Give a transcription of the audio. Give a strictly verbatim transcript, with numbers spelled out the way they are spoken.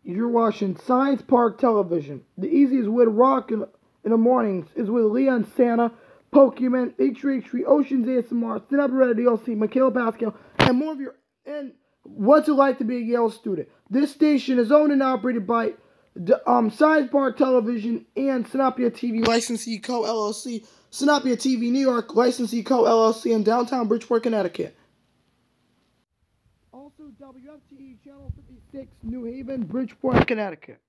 You're watching Science Park Television. The easiest way to rock in, in the mornings is with Leon Santa, Pokemon, H three H three, Oceans A S M R, Stand Up Ready D L C, Michaela Pascal, and more of your. And what's it like to be a Yale student? This station is owned and operated by the, um, Science Park Television and Synopia T V, licensee Co. L L C, Synopia T V New York, licensee Co. L L C, in downtown Bridgeport, Connecticut. Also, W F T E Channel fifty-six, New Haven, Bridgeport, Connecticut.